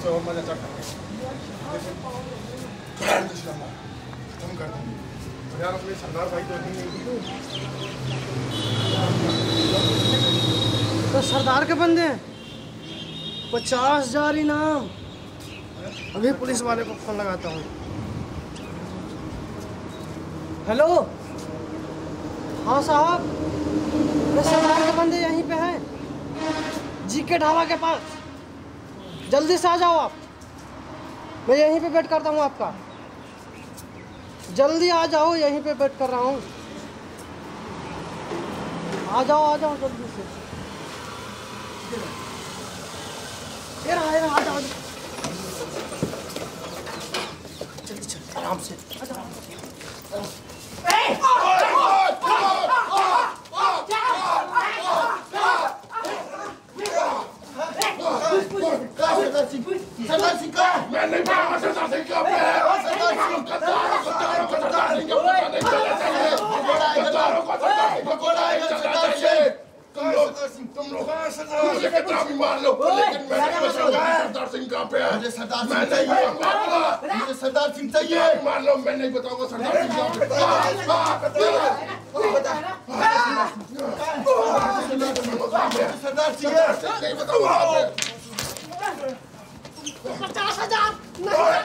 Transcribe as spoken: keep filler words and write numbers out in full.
से और मजा चढ़ा खत्म कर देंगे यार अपने सरदार भाई तो नहीं। तो सरदार के बंदे हैं। पचास हजार इनाम। अभी पुलिस वाले को फोन लगाता हूँ। हेलो हाँ साहब, ये सरदार के बंदे यहीं पे हैं, जी के ढाबा के पास। जल्दी से आ जाओ आप, मैं यहीं पे वेट करता हूँ आपका। जल्दी आ जाओ, यहीं पे वेट कर रहा हूँ। आ जाओ आ जाओ जल्दी से। ये रहा ये रहा, आ जाओ जल्दी चल, आराम से आ जाओ। सरदार सिंह का मैं नहीं मारूंगा। सरदार सिंह का सरदार सिंह का सरदार सिंह तुम लोग तुम लोग मुझे कितना भी मार लो, लेकिन मैं सरदार सिंह का पे है। मुझे सरदार सिंह चाहिए, मुझे सरदार सिंह चाहिए। मार लो, मैं नहीं बताऊंगा सरदार सिंह का पे। सरदार सिंह नहीं बताऊंगा। पचास हजार